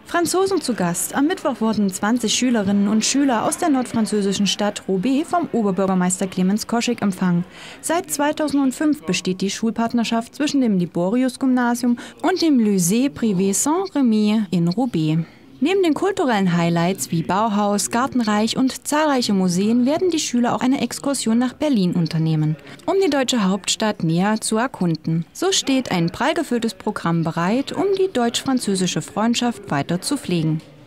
Franzosen zu Gast. Am Mittwoch wurden 20 Schülerinnen und Schüler aus der nordfranzösischen Stadt Roubaix vom Oberbürgermeister Clemens Koschek empfangen. Seit 2005 besteht die Schulpartnerschaft zwischen dem Liborius-Gymnasium und dem Lycée Privé Saint-Remy in Roubaix. Neben den kulturellen Highlights wie Bauhaus, Gartenreich und zahlreiche Museen werden die Schüler auch eine Exkursion nach Berlin unternehmen, um die deutsche Hauptstadt näher zu erkunden. So steht ein prall gefülltes Programm bereit, um die deutsch-französische Freundschaft weiter zu pflegen.